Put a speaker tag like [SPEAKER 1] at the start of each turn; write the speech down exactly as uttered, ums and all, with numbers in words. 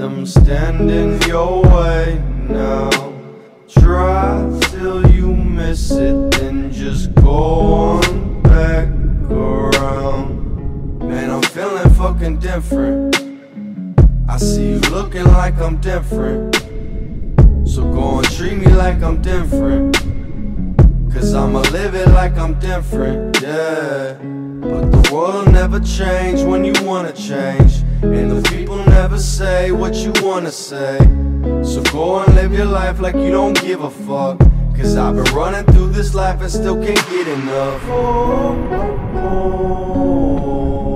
[SPEAKER 1] them stand in your way now. Try till you miss it, then just go on back around. Man, I'm feeling fucking different. I see you looking like I'm different, so go and treat me like I'm different, cause I'ma live it like I'm different, yeah. But the world never change when you wanna change, and the people never say what you wanna say. So go and live your life like you don't give a fuck, cause I've been running through this life and still can't get enough. Oh, oh, oh.